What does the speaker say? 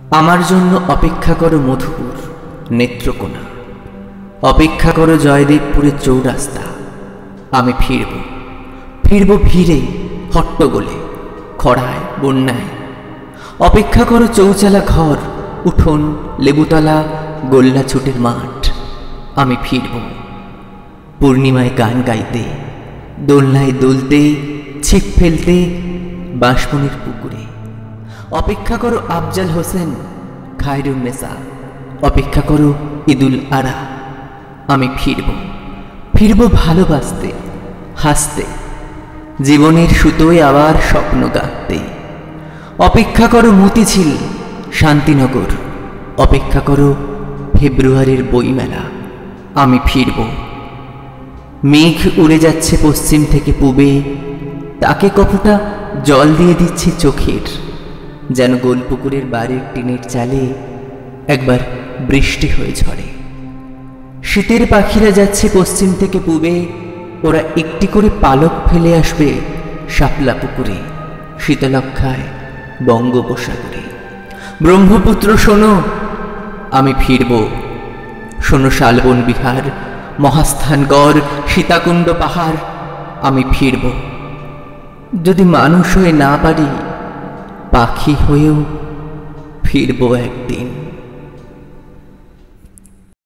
আমার জন্য অপেক্ষা করো মধুপুর নেত্রকোনা, অপেক্ষা করো জয়দেবপুরের চৌরাস্তা। আমি ফিরব, ফিরব ভিড়ে, হট্টগোলে, খরায়, বন্যায়। অপেক্ষা করো চৌচালা ঘর, উঠোন, লেবুতলা, গোল্লা ছুটের মাঠ। আমি ফিরব পূর্ণিমায় গান গাইতে, দোলনায় দুলতে, ছিপ ফেলতে, বাঁশবনের পুকুরে। অপেক্ষা করো আফজাল হোসেন, খায়রুন্নেসা, অপেক্ষা করো ঈদুল আরা। আমি ফিরব, ফিরব ভালোবাসতে, হাসতে, জীবনের সুতোয় আবার স্বপ্ন গাঁথতে। অপেক্ষা করো মতিঝিল, শান্তিনগর, অপেক্ষা করো ফেব্রুয়ারির বইমেলা। আমি ফিরব। মেঘ উড়ে যাচ্ছে পশ্চিম থেকে পূবে, তাকে কতটা জল দিয়ে দিচ্ছে চোখের, যেন গোলপুকুরের বাড়ির টিনের চালে একবার বৃষ্টি হয়ে ঝরে। শীতের পাখিরা যাচ্ছে পশ্চিম থেকে পূবে, ওরা একটি করে পালক ফেলে আসবে শাপলা পুকুরে, শীতলক্ষায়, বঙ্গোপসাগরে। ব্রহ্মপুত্র শোনো, আমি ফিরব। শোনো শালবন বিহার, মহাস্থানগড়, সীতাকুণ্ড পাহাড়। আমি ফিরব। যদি মানুষ হয়ে না পারি, পাখি হয়েও ফিরব একদিন।